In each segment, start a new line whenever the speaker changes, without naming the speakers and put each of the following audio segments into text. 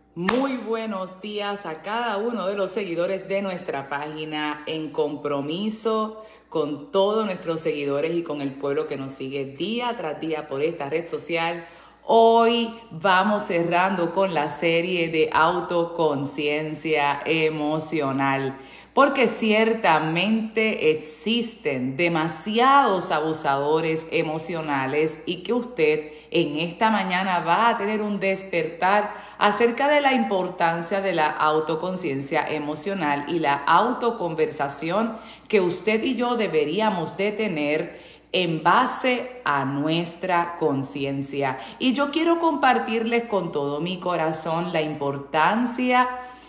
Muy buenos días a cada uno de los seguidores de nuestra página, en compromiso con todos nuestros seguidores y con el pueblo que nos sigue día tras día por esta red social. Hoy vamos cerrando con la serie de autoconciencia emocional, porque ciertamente existen demasiados abusadores emocionales y que usted en esta mañana va a tener un despertar acerca de la importancia de la autoconciencia emocional y la autoconversación que usted y yo deberíamos de tener en base a nuestra conciencia. Y yo quiero compartirles con todo mi corazón la importancia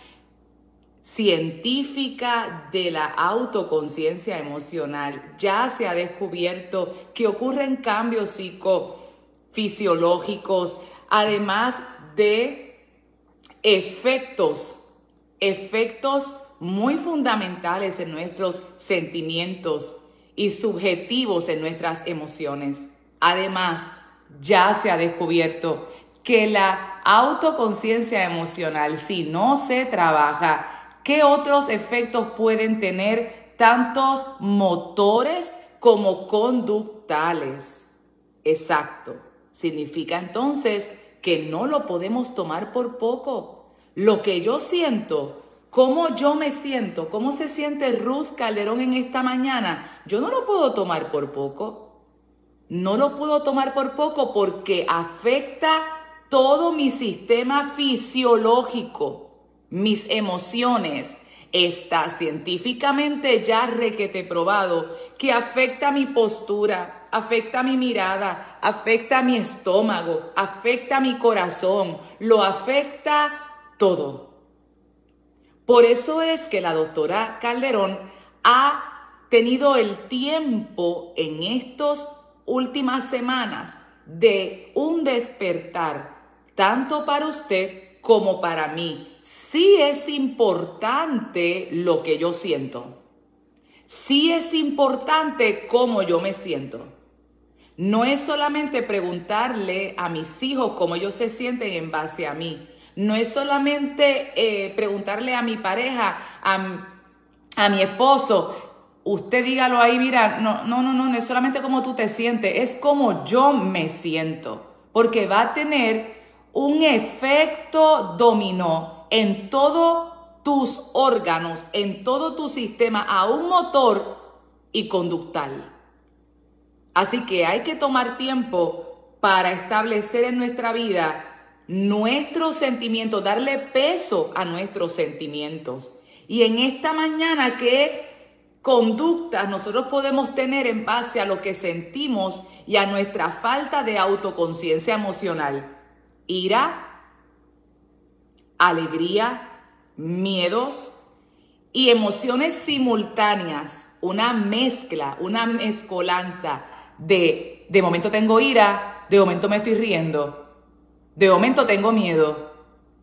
científica de la autoconciencia emocional. Ya se ha descubierto que ocurren cambios psicofisiológicos, además de efectos muy fundamentales en nuestros sentimientos y subjetivos en nuestras emociones. Además, ya se ha descubierto que la autoconciencia emocional, si no se trabaja, ¿qué otros efectos pueden tener tantos motores como conductales? Exacto. Significa entonces que no lo podemos tomar por poco. Lo que yo siento, cómo yo me siento, cómo se siente Ruth Calderón en esta mañana, yo no lo puedo tomar por poco. No lo puedo tomar por poco porque afecta todo mi sistema fisiológico, mis emociones. Está científicamente ya requete probado que afecta mi postura, afecta mi mirada, afecta mi estómago, afecta mi corazón, lo afecta todo. Por eso es que la doctora Calderón ha tenido el tiempo en estas últimas semanas de un despertar, tanto para usted como para mí. Sí es importante lo que yo siento. Sí es importante cómo yo me siento. No es solamente preguntarle a mis hijos cómo ellos se sienten en base a mí. No es solamente preguntarle a mi pareja, a mi esposo, usted dígalo ahí, mira, no es solamente cómo tú te sientes, es cómo yo me siento. Porque va a tener un efecto dominó en todos tus órganos, en todo tu sistema, a un motor y conductal. Así que hay que tomar tiempo para establecer en nuestra vida nuestros sentimientos, darle peso a nuestros sentimientos. Y en esta mañana, ¿qué conductas nosotros podemos tener en base a lo que sentimos y a nuestra falta de autoconciencia emocional? Ira, alegría, miedos y emociones simultáneas, una mezcla, una mezcolanza de momento tengo ira, de momento me estoy riendo, de momento tengo miedo.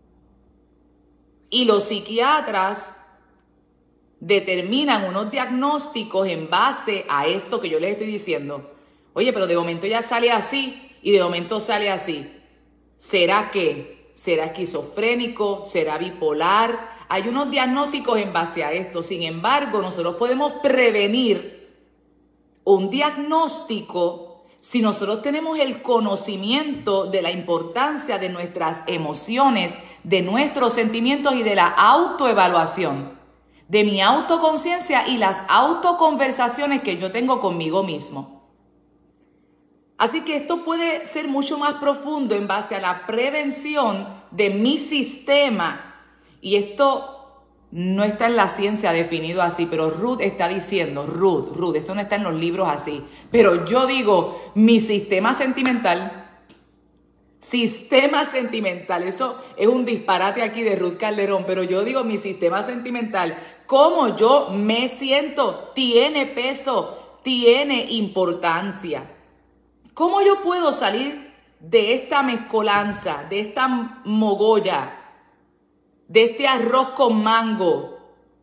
Y los psiquiatras determinan unos diagnósticos en base a esto que yo les estoy diciendo. Oye, pero de momento ya sale así y de momento sale así. ¿Será qué? ¿Será esquizofrénico? ¿Será bipolar? Hay unos diagnósticos en base a esto. Sin embargo, nosotros podemos prevenir un diagnóstico si nosotros tenemos el conocimiento de la importancia de nuestras emociones, de nuestros sentimientos y de la autoevaluación, de mi autoconciencia y las autoconversaciones que yo tengo conmigo mismo. Así que esto puede ser mucho más profundo en base a la prevención de mi sistema. Y esto no está en la ciencia definido así, pero Ruth está diciendo, Ruth, esto no está en los libros así. Pero yo digo, mi sistema sentimental, eso es un disparate aquí de Ruth Calderón, pero yo digo mi sistema sentimental, cómo yo me siento, tiene peso, tiene importancia. ¿Cómo yo puedo salir de esta mezcolanza, de esta mogolla, de este arroz con mango,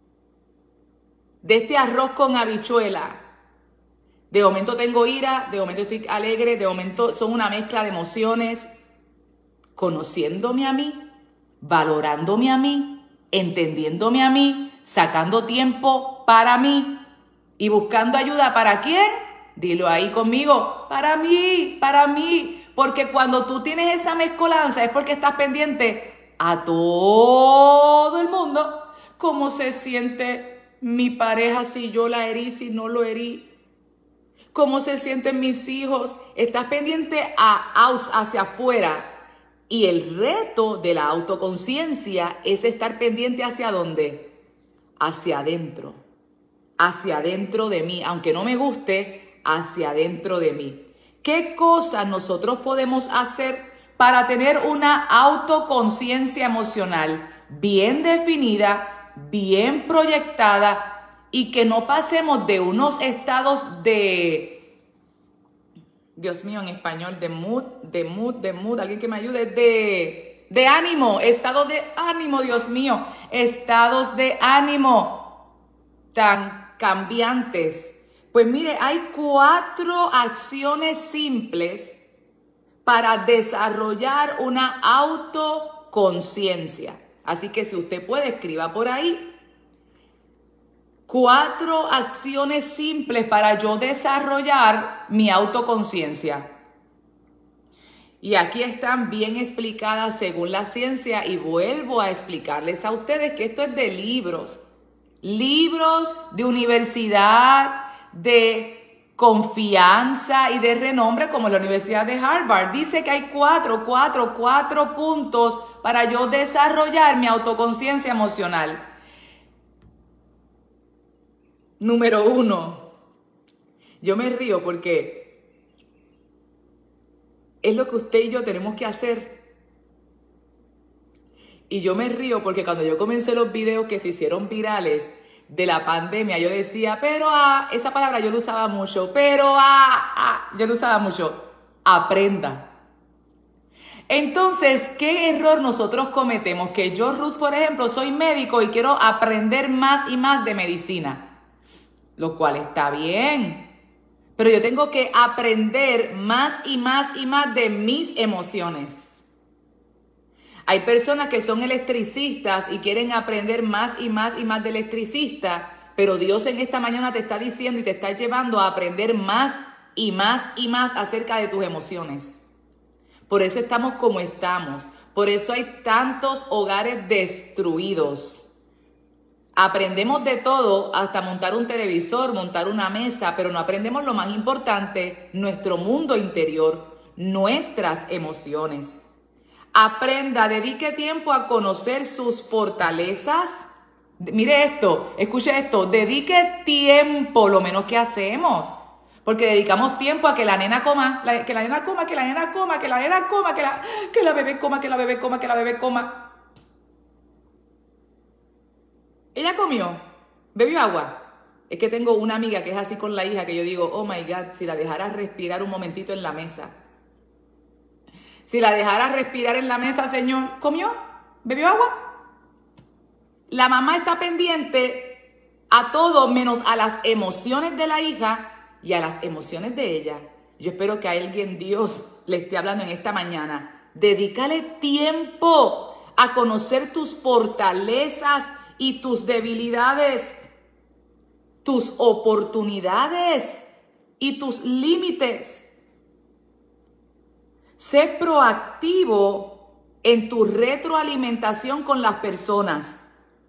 de este arroz con habichuela? De momento tengo ira, de momento estoy alegre, de momento son una mezcla de emociones. Conociéndome a mí, valorándome a mí, entendiéndome a mí, sacando tiempo para mí y buscando ayuda. ¿Para quién? Dilo ahí conmigo. Para mí, para mí. Porque cuando tú tienes esa mezcolanza es porque estás pendiente a todo el mundo. ¿Cómo se siente mi pareja si yo la herí, si no lo herí? ¿Cómo se sienten mis hijos? Estás pendiente hacia afuera. Y el reto de la autoconciencia es estar pendiente ¿hacia dónde? Hacia adentro. Hacia adentro de mí. Aunque no me guste, hacia adentro de mí. ¿Qué cosas nosotros podemos hacer para tener una autoconciencia emocional bien definida, bien proyectada y que no pasemos de unos estados de, Dios mío, en español, de mood, alguien que me ayude, de ánimo, estado de ánimo, Dios mío, estados de ánimo tan cambiantes? Pues mire, hay 4 acciones simples para desarrollar una autoconciencia. Así que si usted puede, escriba por ahí. 4 acciones simples para yo desarrollar mi autoconciencia. Y aquí están bien explicadas según la ciencia y vuelvo a explicarles a ustedes que esto es de libros. Libros de universidad, de confianza y de renombre como la Universidad de Harvard. Dice que hay 4 puntos para yo desarrollar mi autoconciencia emocional. Número 1, yo me río porque es lo que usted y yo tenemos que hacer. Y yo me río porque cuando yo comencé los videos que se hicieron virales de la pandemia, yo decía, esa palabra yo lo usaba mucho, yo lo usaba mucho, aprenda. Entonces, ¿qué error nosotros cometemos? Que yo, Ruth, por ejemplo, soy médico y quiero aprender más y más de medicina, lo cual está bien, pero yo tengo que aprender más y más y más de mis emociones. Hay personas que son electricistas y quieren aprender más y más y más de electricista, pero Dios en esta mañana te está diciendo y te está llevando a aprender más y más y más acerca de tus emociones. Por eso estamos como estamos. Por eso hay tantos hogares destruidos. Aprendemos de todo, hasta montar un televisor, montar una mesa, pero no aprendemos lo más importante, nuestro mundo interior, nuestras emociones. Aprenda, dedique tiempo a conocer sus fortalezas. Mire esto, escuche esto, dedique tiempo, lo menos que hacemos. Porque dedicamos tiempo a que la nena coma, que la nena coma, que la nena coma, que la nena coma, que la bebé coma, que la bebé coma, que la bebé coma. Ella comió, bebió agua. Es que tengo una amiga que es así con la hija que yo digo, oh my God, si la dejara respirar un momentito en la mesa. Si la dejara respirar en la mesa, Señor, ¿comió? ¿Bebió agua? La mamá está pendiente a todo menos a las emociones de la hija y a las emociones de ella. Yo espero que a alguien Dios le esté hablando en esta mañana. Dedícale tiempo a conocer tus fortalezas y tus debilidades, tus oportunidades y tus límites. Sé proactivo en tu retroalimentación con las personas.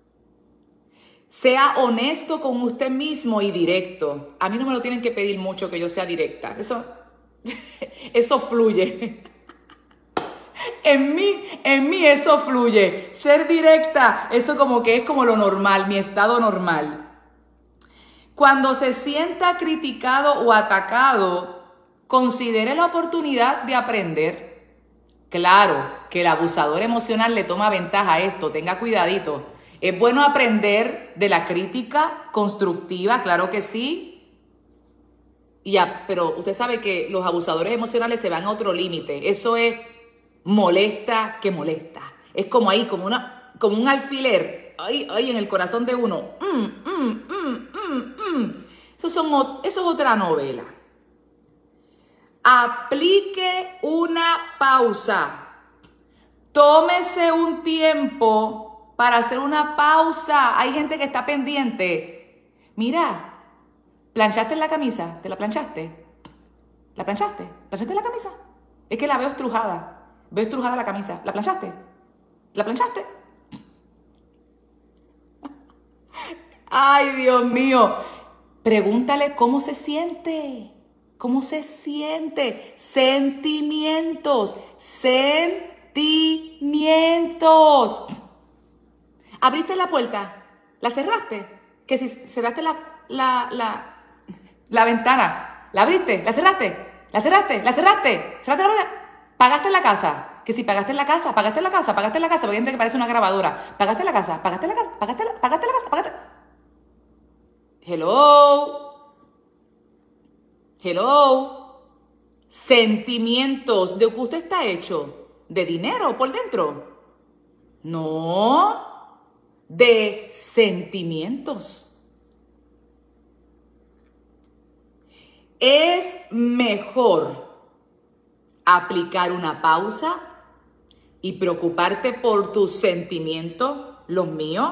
Sea honesto con usted mismo y directo. A mí no me lo tienen que pedir mucho que yo sea directa. Eso fluye. En mí eso fluye. Ser directa, eso como que es como lo normal, mi estado normal. Cuando se sienta criticado o atacado, considere la oportunidad de aprender. Claro que el abusador emocional le toma ventaja a esto, tenga cuidadito. Es bueno aprender de la crítica constructiva, claro que sí. Pero usted sabe que los abusadores emocionales se van a otro límite. Eso es molesta que molesta. Es como ahí, como un alfiler, ahí en el corazón de uno. Eso es otra novela. Aplique una pausa. tómese un tiempo para hacer una pausa. Hay gente que está pendiente. Mira, ¿planchaste la camisa? ¿Te la planchaste? ¿La planchaste? ¿Planchaste la camisa? Es que la veo estrujada. Veo estrujada la camisa. ¿La planchaste? ¿La planchaste? Ay, Dios mío. Pregúntale cómo se siente. ¿Cómo se siente? Sentimientos. Sentimientos. ¿Abriste la puerta? ¿La cerraste? Que si cerraste la ventana. ¿La abriste? ¿La cerraste? ¿La cerraste? ¿La cerraste? ¿Cerraste la puerta? ¿Pagaste en la casa? Que si pagaste en la casa, pagaste en la casa, pagaste en la casa, porque hay gente que parece una grabadora. ¿Pagaste en la casa? ¿Pagaste en la casa? ¿Pagaste en la casa? ¿Pagaste? Hello. Hello. Sentimientos. ¿De qué usted está hecho? ¿De dinero por dentro? No. De sentimientos. Es mejor aplicar una pausa y preocuparte por tus sentimientos, los míos,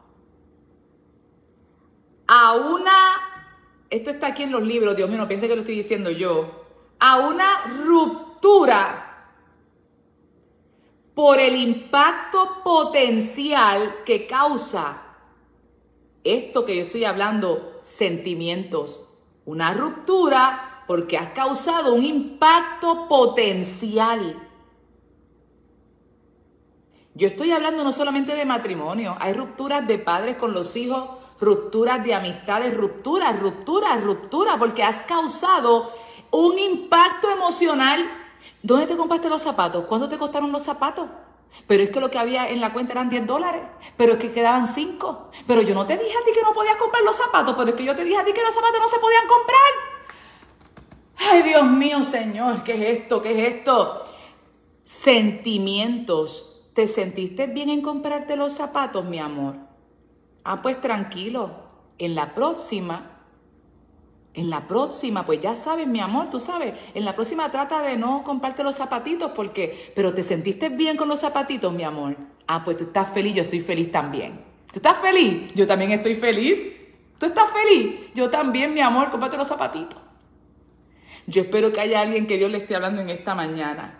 esto está aquí en los libros, Dios mío, no piense que lo estoy diciendo yo, a una ruptura por el impacto potencial que causa esto que yo estoy hablando, sentimientos. Una ruptura porque has causado un impacto potencial. Yo estoy hablando no solamente de matrimonio, hay rupturas de padres con los hijos, rupturas de amistades, rupturas, porque has causado un impacto emocional. ¿Dónde te compraste los zapatos? ¿Cuánto te costaron los zapatos? Pero es que lo que había en la cuenta eran $10, pero es que quedaban 5. Pero yo no te dije a ti que no podías comprar los zapatos, pero es que yo te dije a ti que los zapatos no se podían comprar. Ay, Dios mío, Señor, ¿qué es esto? ¿Qué es esto? Sentimientos. ¿Te sentiste bien en comprarte los zapatos, mi amor? Ah, pues tranquilo. En la próxima, pues ya sabes, mi amor, tú sabes, en la próxima trata de no comprarte los zapatitos pero ¿te sentiste bien con los zapatitos, mi amor? Ah, pues tú estás feliz, yo estoy feliz también. ¿Tú estás feliz? Yo también estoy feliz. ¿Tú estás feliz? Yo también, mi amor, cómprate los zapatitos. Yo espero que haya alguien que Dios le esté hablando en esta mañana.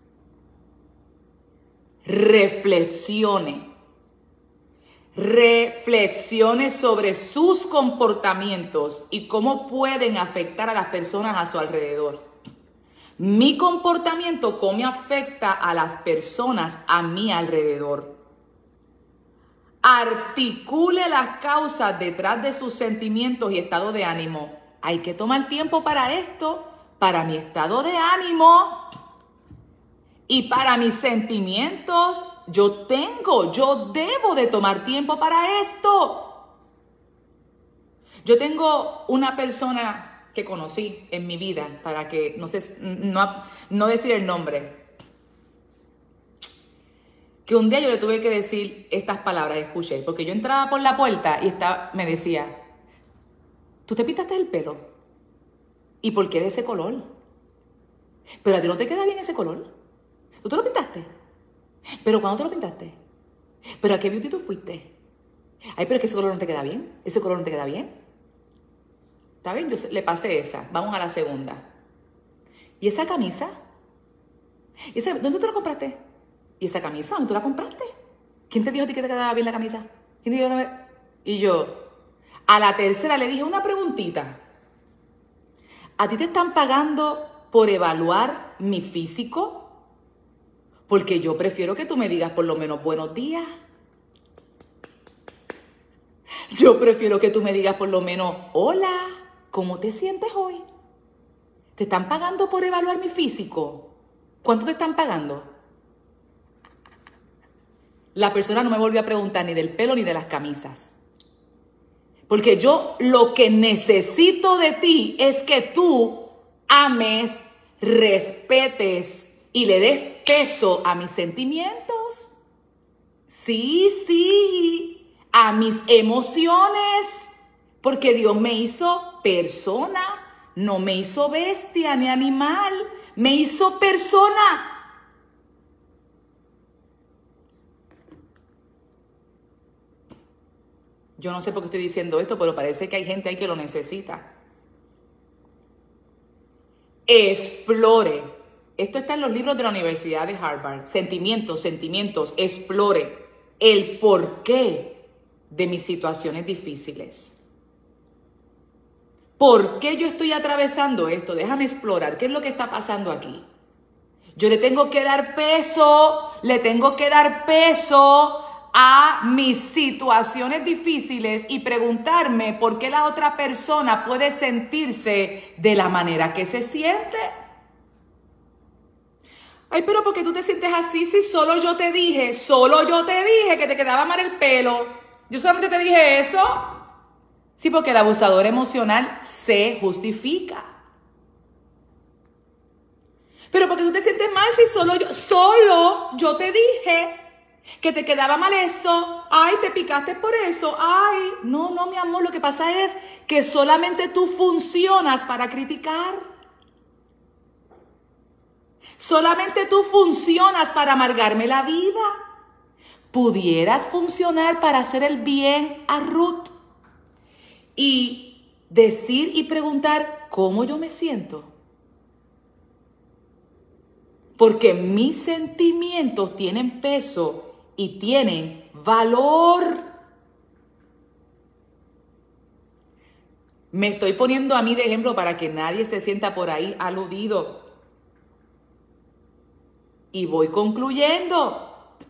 Reflexione sobre sus comportamientos y cómo pueden afectar a las personas a su alrededor. Mi comportamiento, ¿cómo me afecta a las personas a mi alrededor? Articule las causas detrás de sus sentimientos y estado de ánimo. Hay que tomar tiempo para esto, para mi estado de ánimo. Y para mis sentimientos, yo debo de tomar tiempo para esto. Yo tengo una persona que conocí en mi vida, para que, no decir el nombre, que un día yo le tuve que decir estas palabras, escuché, porque yo entraba por la puerta y me decía, ¿tú te pintaste el pelo? ¿Y por qué de ese color? ¿Pero a ti no te queda bien ese color? ¿Tú te lo pintaste? ¿Pero cuándo te lo pintaste? ¿Pero a qué beauty tú fuiste? Ay, pero es que ese color no te queda bien. ¿Ese color no te queda bien? ¿Está bien? Yo le pasé esa. Vamos a la segunda. ¿Y esa camisa? ¿Dónde te la compraste? ¿Y esa camisa? ¿Dónde tú la compraste? ¿Quién te dijo a ti que te quedaba bien la camisa? ¿Quién te dijo que Y yo, a la tercera le dije una preguntita. ¿A ti te están pagando por evaluar mi físico? Porque yo prefiero que tú me digas por lo menos buenos días. Yo prefiero que tú me digas por lo menos, hola, ¿cómo te sientes hoy? ¿Te están pagando por evaluar mi físico? ¿Cuánto te están pagando? La persona no me volvió a preguntar ni del pelo ni de las camisas. Porque yo lo que necesito de ti es que tú ames, respetes y le des peso a mis sentimientos. Sí, a mis emociones. Porque Dios me hizo persona, no me hizo bestia ni animal, me hizo persona. Yo no sé por qué estoy diciendo esto, pero parece que hay gente ahí que lo necesita. Explore. Esto está en los libros de la Universidad de Harvard. Sentimientos. Explore el porqué de mis situaciones difíciles. ¿Por qué yo estoy atravesando esto? Déjame explorar. ¿Qué es lo que está pasando aquí? Yo le tengo que dar peso a mis situaciones difíciles y preguntarme por qué la otra persona puede sentirse de la manera que se siente. Ay, pero ¿por qué tú te sientes así si solo yo te dije que te quedaba mal el pelo? Yo solamente te dije eso. Sí, porque el abusador emocional se justifica. Pero ¿por qué tú te sientes mal si solo yo te dije que te quedaba mal eso? Ay, te picaste por eso. Ay, no, mi amor, lo que pasa es que solamente tú funcionas para criticar. Solamente tú funcionas para amargarme la vida. Pudieras funcionar para hacer el bien a Ruth y decir y preguntar cómo yo me siento. Porque mis sentimientos tienen peso y tienen valor. Me estoy poniendo a mí de ejemplo para que nadie se sienta por ahí aludido. Y voy concluyendo.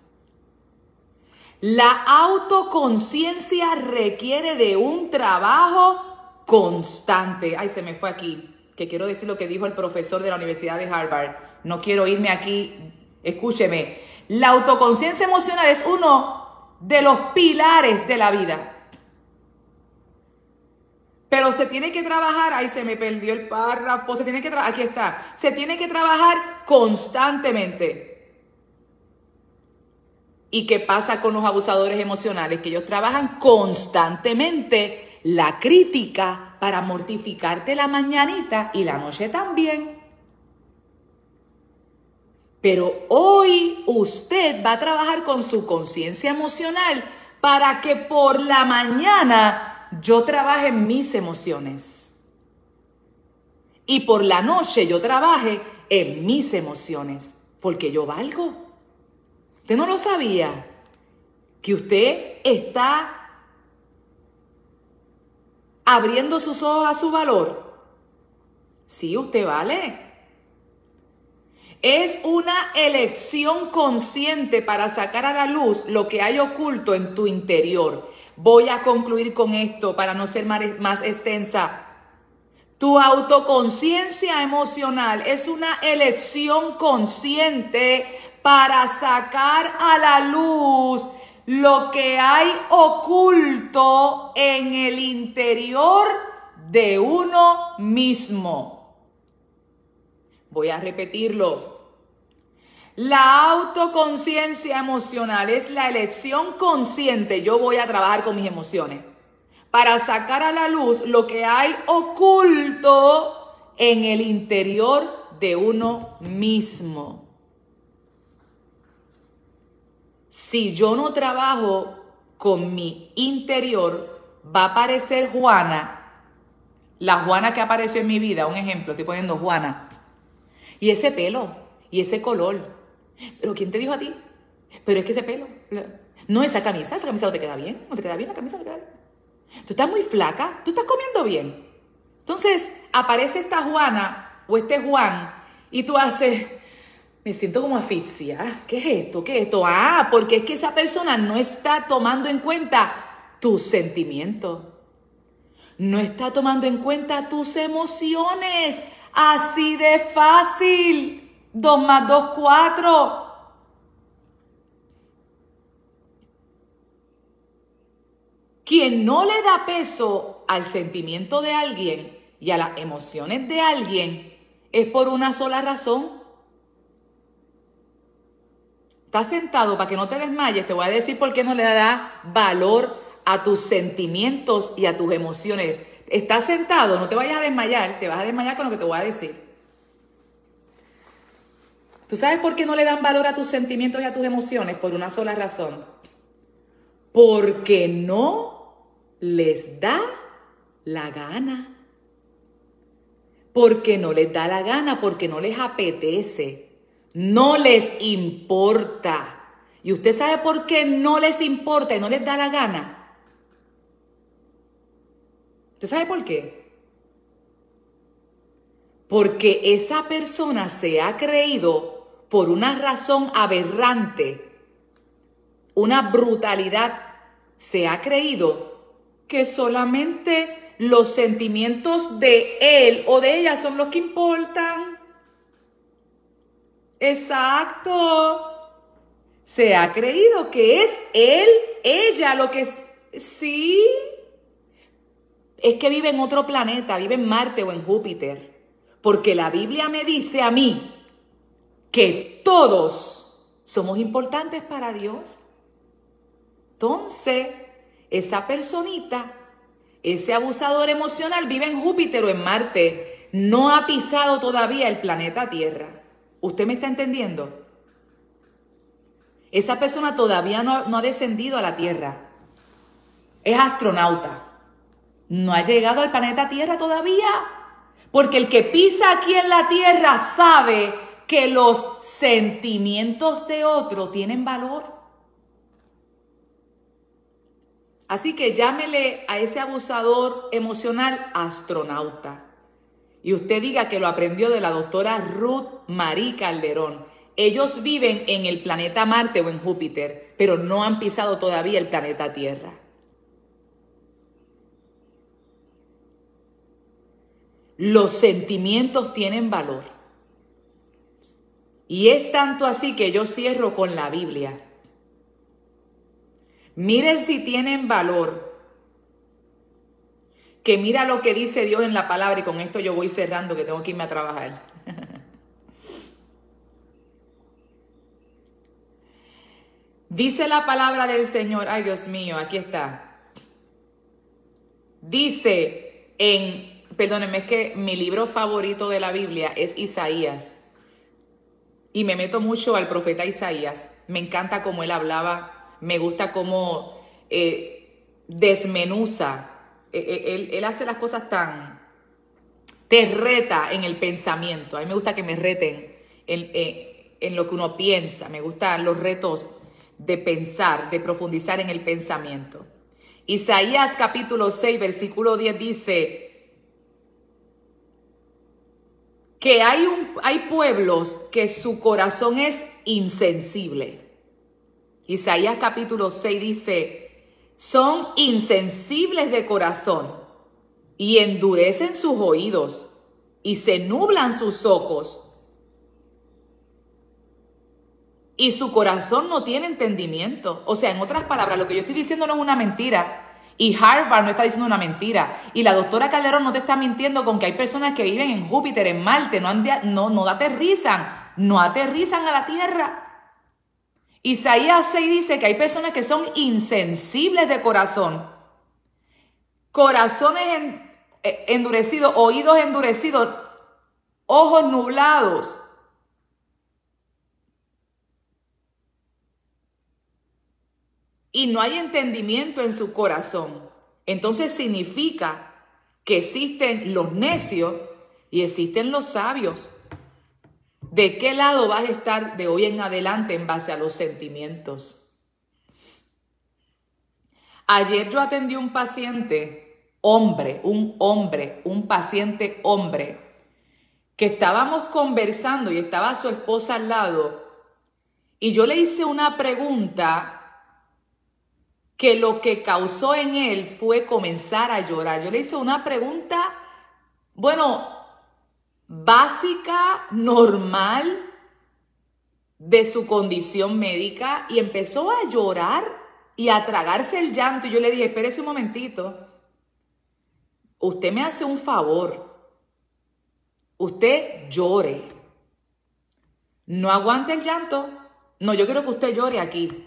La autoconciencia requiere de un trabajo constante. Ay, se me fue aquí, que quiero decir lo que dijo el profesor de la Universidad de Harvard. No quiero irme aquí, escúcheme. La autoconciencia emocional es uno de los pilares de la vida. Pero se tiene que trabajar, ahí se me perdió el párrafo, aquí está. Se tiene que trabajar constantemente. ¿Y qué pasa con los abusadores emocionales? Que ellos trabajan constantemente la crítica para mortificarte la mañanita y la noche también. Pero hoy usted va a trabajar con su conciencia emocional para que por la mañana yo trabaje en mis emociones. Y por la noche yo trabaje en mis emociones. Porque yo valgo. ¿Usted no lo sabía? Que usted está abriendo sus ojos a su valor. Sí, usted vale. Es una elección consciente para sacar a la luz lo que hay oculto en tu interior. Voy a concluir con esto para no ser más extensa. Tu autoconciencia emocional es una elección consciente para sacar a la luz lo que hay oculto en el interior de uno mismo. Voy a repetirlo. La autoconciencia emocional es la elección consciente. Yo voy a trabajar con mis emociones para sacar a la luz lo que hay oculto en el interior de uno mismo. Si yo no trabajo con mi interior, va a aparecer Juana, la Juana que apareció en mi vida, un ejemplo, estoy poniendo Juana, y ese pelo, y ese color. ¿Pero quién te dijo a ti? Pero es que ese pelo, no, esa camisa no te queda bien, no te queda bien, la camisa no te queda bien. Tú estás muy flaca, tú estás comiendo bien. Entonces aparece esta Juana o este Juan y tú haces, me siento como asfixia. ¿Qué es esto? ¿Qué es esto? Ah, porque es que esa persona no está tomando en cuenta tus sentimientos. No está tomando en cuenta tus emociones. Así de fácil. 2 más 2, 4. Quien no le da peso al sentimiento de alguien y a las emociones de alguien es por una sola razón. Estás sentado para que no te desmayes. Te voy a decir por qué no le da valor a tus sentimientos y a tus emociones. Estás sentado, no te vayas a desmayar. Te vas a desmayar con lo que te voy a decir. ¿Tú sabes por qué no le dan valor a tus sentimientos y a tus emociones? Por una sola razón. Porque no les da la gana. Porque no les da la gana, porque no les apetece, no les importa. ¿Y usted sabe por qué no les importa y no les da la gana? ¿Usted sabe por qué? Porque esa persona se ha creído, por una razón aberrante, una brutalidad, se ha creído que solamente los sentimientos de él o de ella son los que importan. Exacto. Se ha creído que es él, ella, lo que es. Sí. Es que vive en otro planeta, vive en Marte o en Júpiter. Porque la Biblia me dice a mí que todos somos importantes para Dios. Entonces, esa personita, ese abusador emocional vive en Júpiter o en Marte. No ha pisado todavía el planeta Tierra. ¿Usted me está entendiendo? Esa persona todavía no ha descendido a la Tierra. Es astronauta. No ha llegado al planeta Tierra todavía. Porque el que pisa aquí en la Tierra sabe que los sentimientos de otro tienen valor. Así que llámele a ese abusador emocional astronauta. Y usted diga que lo aprendió de la doctora Ruth Marie Calderón. Ellos viven en el planeta Marte o en Júpiter, pero no han pisado todavía el planeta Tierra. Los sentimientos tienen valor. Y es tanto así que yo cierro con la Biblia. Miren si tienen valor. Que mira lo que dice Dios en la palabra, y con esto yo voy cerrando, que tengo que irme a trabajar. Dice la palabra del Señor, ay Dios mío, aquí está. Dice perdónenme, es que mi libro favorito de la Biblia es Isaías. Y me meto mucho al profeta Isaías. Me encanta cómo él hablaba, me gusta cómo desmenuza. Él hace las cosas te reta en el pensamiento. A mí me gusta que me reten en lo que uno piensa. Me gustan los retos de pensar, de profundizar en el pensamiento. Isaías capítulo 6, versículo 10 dice que hay pueblos que su corazón es insensible. Isaías capítulo 6 dice, son insensibles de corazón y endurecen sus oídos y se nublan sus ojos. Y su corazón no tiene entendimiento. O sea, en otras palabras, lo que yo estoy diciendo no es una mentira. Y Harvard no está diciendo una mentira. Y la doctora Calderón no te está mintiendo con que hay personas que viven en Júpiter, en Marte, no aterrizan. No aterrizan a la Tierra. Isaías 6 dice que hay personas que son insensibles de corazón. Corazones endurecidos, oídos endurecidos, ojos nublados. Y no hay entendimiento en su corazón. Entonces significa que existen los necios y existen los sabios. ¿De qué lado vas a estar de hoy en adelante en base a los sentimientos? Ayer yo atendí un paciente, un paciente hombre, que estábamos conversando y estaba su esposa al lado. Y yo le hice una pregunta que lo que causó en él fue comenzar a llorar. Yo le hice una pregunta, básica, normal, de su condición médica, y empezó a llorar y a tragarse el llanto. Y yo le dije, espérese un momentito, usted me hace un favor, usted llore, no aguante el llanto, no, yo quiero que usted llore aquí.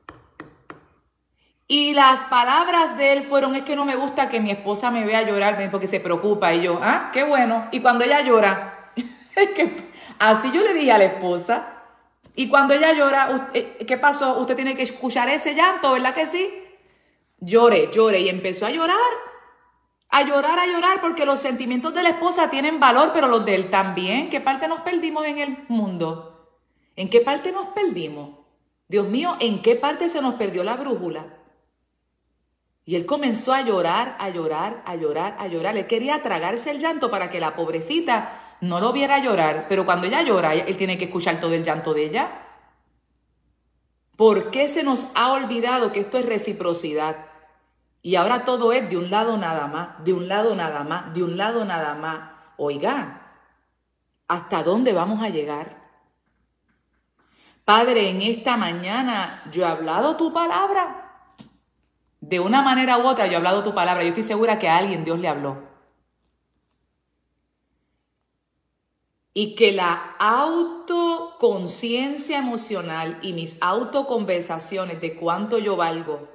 Y las palabras de él fueron, es que no me gusta que mi esposa me vea llorar porque se preocupa. Y yo, qué bueno. Y cuando ella llora, es que así yo le dije a la esposa. Y cuando ella llora, ¿qué pasó? Usted tiene que escuchar ese llanto, ¿verdad que sí? Llore, llore. Y empezó a llorar, a llorar, a llorar, porque los sentimientos de la esposa tienen valor, pero los de él también. ¿Qué parte nos perdimos en el mundo? ¿En qué parte nos perdimos? Dios mío, ¿en qué parte se nos perdió la brújula? Y él comenzó a llorar, a llorar, a llorar, a llorar. Él quería tragarse el llanto para que la pobrecita no lo viera llorar. Pero cuando ella llora, él tiene que escuchar todo el llanto de ella. ¿Por qué se nos ha olvidado que esto es reciprocidad? Y ahora todo es de un lado nada más, de un lado nada más, de un lado nada más. Oiga, ¿hasta dónde vamos a llegar? Padre, en esta mañana yo he hablado tu palabra. De una manera u otra yo he hablado tu palabra. Yo estoy segura que a alguien Dios le habló. Y que la autoconciencia emocional y mis autoconversaciones de cuánto yo valgo,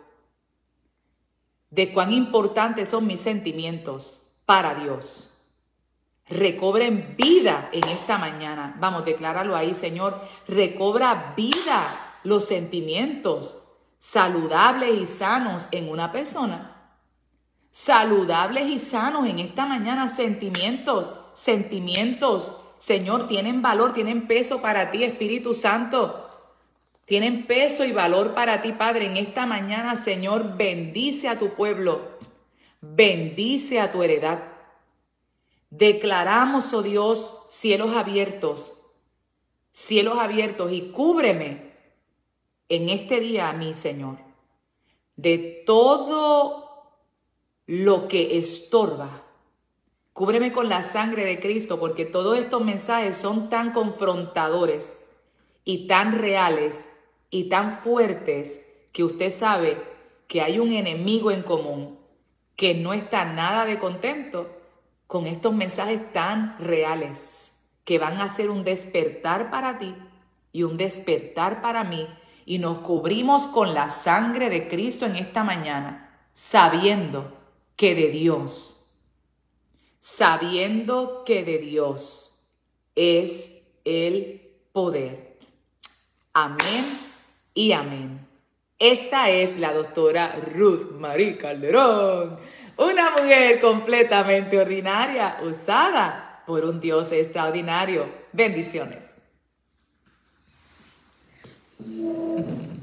de cuán importantes son mis sentimientos para Dios, recobren vida en esta mañana. Vamos, decláralo ahí, Señor. Recobra vida los sentimientos saludables y sanos en una persona. Saludables y sanos en esta mañana. Sentimientos, Señor, tienen valor, tienen peso para ti, Espíritu Santo. Tienen peso y valor para ti, Padre. En esta mañana, Señor, bendice a tu pueblo. Bendice a tu heredad. Declaramos, oh Dios, cielos abiertos y cúbreme en este día a mí, Señor, de todo lo que estorba. Cúbreme con la sangre de Cristo, porque todos estos mensajes son tan confrontadores y tan reales y tan fuertes que usted sabe que hay un enemigo en común que no está nada de contento con estos mensajes tan reales que van a ser un despertar para ti y un despertar para mí. Y nos cubrimos con la sangre de Cristo en esta mañana, sabiendo que de Dios es el poder. Amén y amén. Esta es la doctora Ruth Marie Calderón, una mujer completamente ordinaria, usada por un Dios extraordinario. Bendiciones.